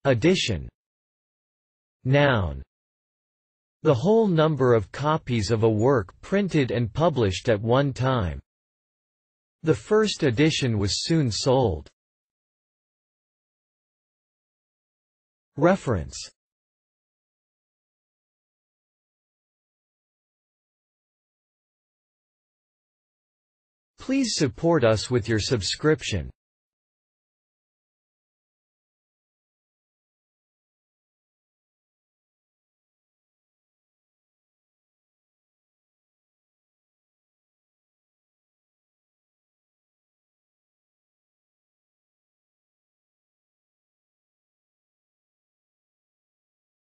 Edition. Noun. The whole number of copies of a work printed and published at one time. The first edition was soon sold. Reference. Please support us with your subscription.